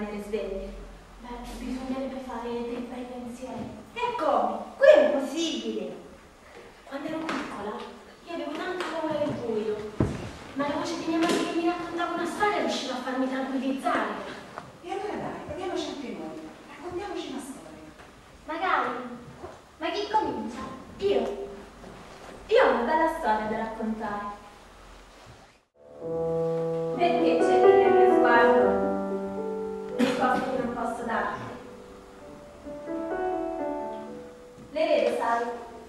rimanere sveglie. Beh, bisognerebbe fare dei bei pensieri. E come? Qui è impossibile. Quando ero piccola, io avevo tanta paura del buio, ma la voce di mia madre che mi raccontava una storia riusciva a farmi tranquillizzare. E allora dai, proviamoci anche noi. Raccontiamoci una storia. Magari. Ma chi comincia? Io ho una bella storia da raccontare. Perché cerchi nel mio sguardo risposte che non posso darti? Le vedo, sai?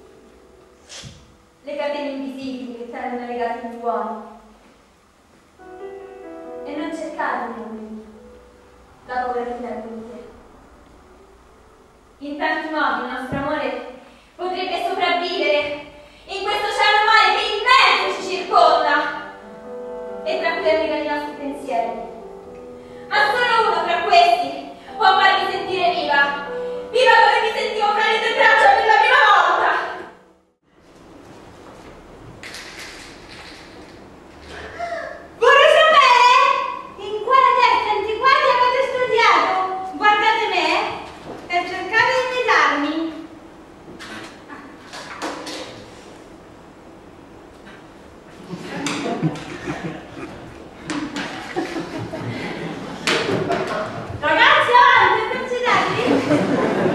Le catene invisibili che tengono legati gli uomini. E non cercare nemmeno la paura che tengo in te. In tanti modi il nostro amore potrebbe sopravvivere in questo cielo mare che immenso ci circonda e tra cui annegano i nostri pensieri. Ma solo uno tra questi può farmi sentire viva, viva come mi sentivo fra le tue braccia per la prima volta. Vorrei sapere in quale testa antiquati avete studiato. Guardate me per cercare di imitarmi. Ragazzi, avanti, esercitatevi!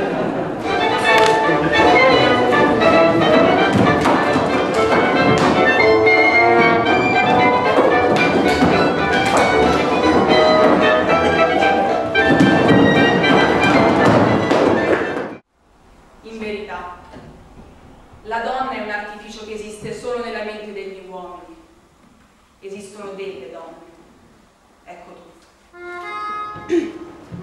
In verità, la donna è un artificio che esiste solo nella mente degli uomini. Esistono delle donne. Ecco tutto.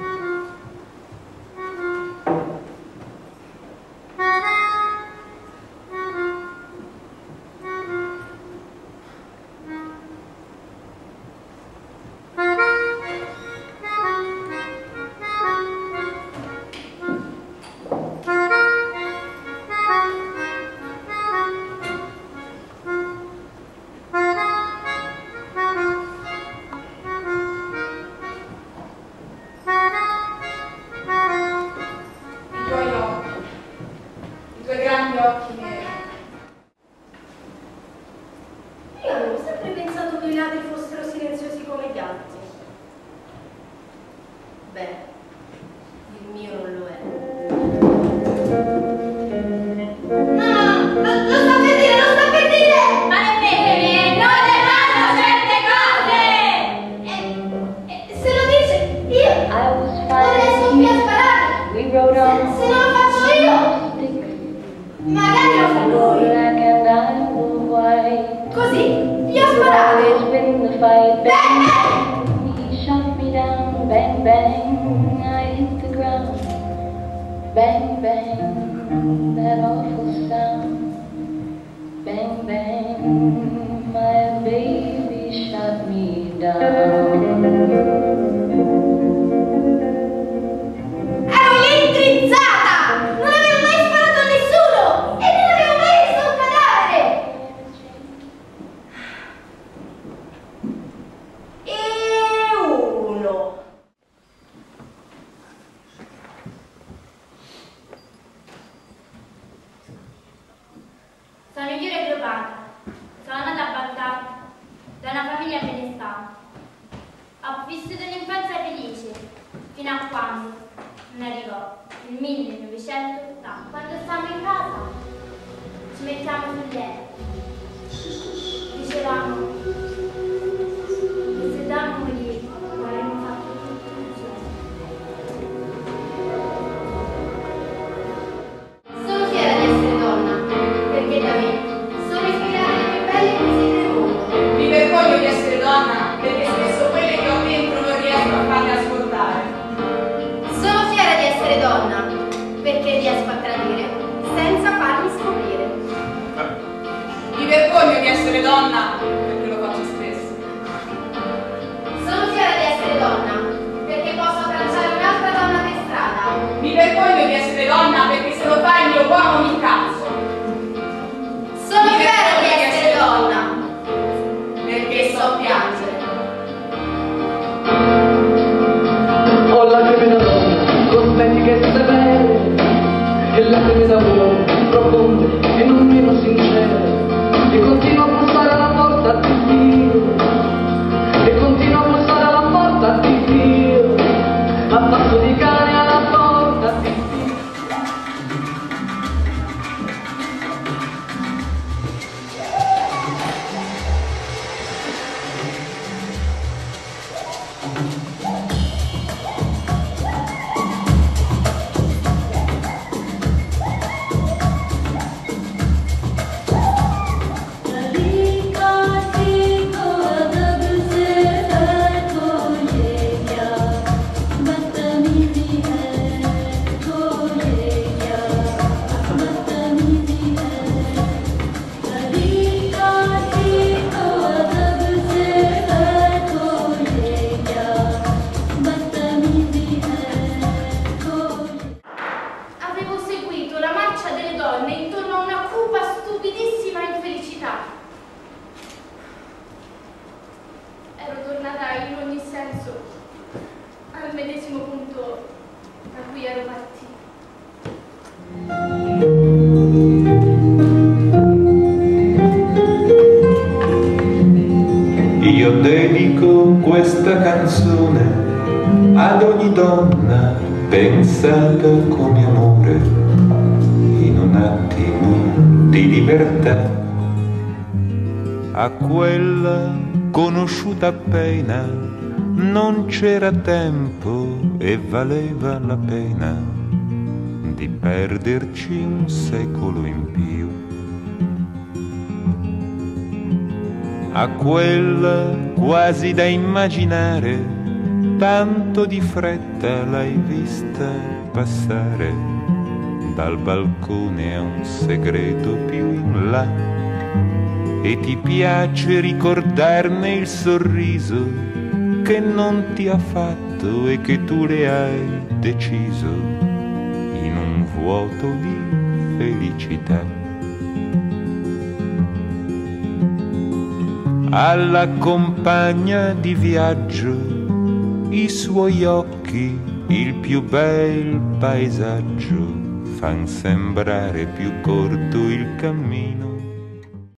Sono Iulia Cleopatra, sono nata a Baghdad da una famiglia benestante. Ho vissuto un'infanzia felice fino a quando non arrivò il 1980. Quando stavamo in casa ci mettiamo sul letto, dicevamo che se da morire avremmo fatto tutto insieme. Sono fiera di essere donna, perché da me sono ispirate le più belle poesie del mondo. Mi vergogno di essere donna perché spesso quelle che ho dentro non riesco a farle ascoltare. Sono fiera di essere donna, perché riesco a tradire senza farmi scoprire. Mi vergogno di essere donna perché lo faccio spesso. Sono fiera di essere donna, perché posso abbracciare un'altra donna per strada. Mi vergogno di essere donna perché se lo fa il mio uomo mi incazzo. Sono fiera di essere donna, Perché so piangere. Ho la cui ero partita. Io dedico questa canzone ad ogni donna pensata come amore in un attimo di libertà, a quella conosciuta appena, non c'era tempo e valeva la pena di perderci un secolo in più. A quella quasi da immaginare, tanto di fretta l'hai vista passare dal balcone a un segreto più in là, e ti piace ricordarne il sorriso che non ti ha fatto e che tu le hai deciso in un vuoto di felicità. Alla compagna di viaggio i suoi occhi, il più bel paesaggio, fan sembrare più corto il cammino.